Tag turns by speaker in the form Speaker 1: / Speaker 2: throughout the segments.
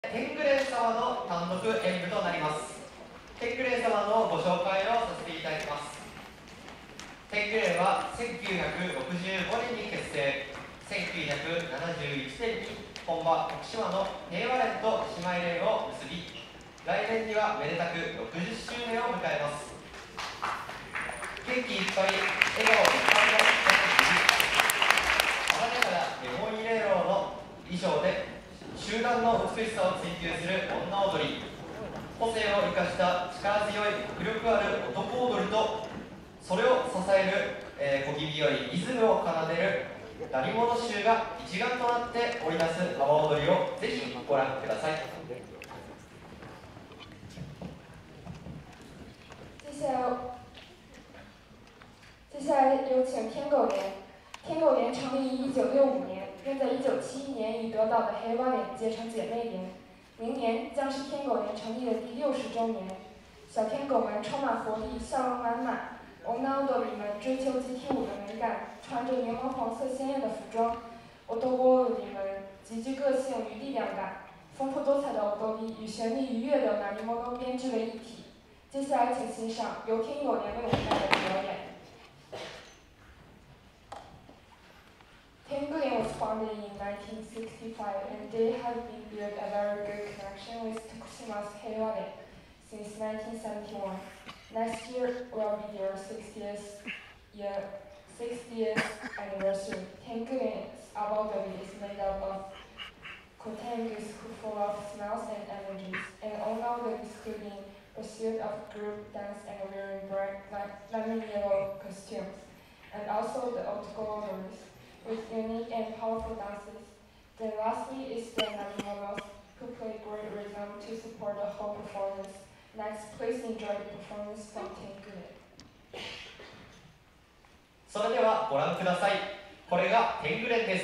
Speaker 1: 天狗連様の単独演舞となります。天狗連様のご紹介をさせていただきます。天狗連は1965年に結成、1971年に本場徳島の平和連と姉妹連を結び、来年にはめでたく60周年を迎えます。元気いっぱい、笑顔いっぱいの華やかなレモンイエローの衣装で集団の美しさを追求する女踊り、個性を生かした力強い迫力ある男踊りと、それを支える、小気味よいリズムを奏でる鳴り物衆が一丸となって織り出す阿波踊りをぜひご覧ください。
Speaker 2: 接下来有请天狗连。天狗连成立于1965年，并在1971年与得岛的黑蛙连结成姐妹连。明年将是天狗连成立的第60周年。小天狗们充满活力，笑容满满。女们追求集体舞的美感，穿着柠檬黄色鲜艳的服装。女们极具个性与力量感，丰富多彩的踊り与旋律愉悦的ナリモノ编织为一体。接下来，请欣赏由天狗连为我们带来的表演。Tengu-len was founded in 1965, and they have been built a very good connection with Tokushima's Heiwa-len since 1971. Next year will be their 60th anniversary. Tengu-len's abodori is made up of kotengus full of smells and energies, and onodori including pursuit of group dance and wearing bright lemon yellow costumes, and also the otoko-odoris with unique and powerful dances. Then lastly is the Narimonos, who play great rhythm to support the whole performance. Next, please enjoy the performance from Tengu-len.
Speaker 1: それではご覧ください。これが天狗連です。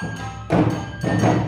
Speaker 2: Thank